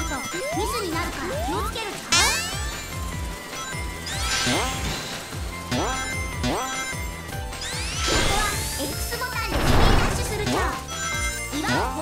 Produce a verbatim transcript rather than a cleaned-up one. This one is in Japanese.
とミスになるから気をつけるぞ。ここは X ボタンでスピンダッシュするチャン。岩を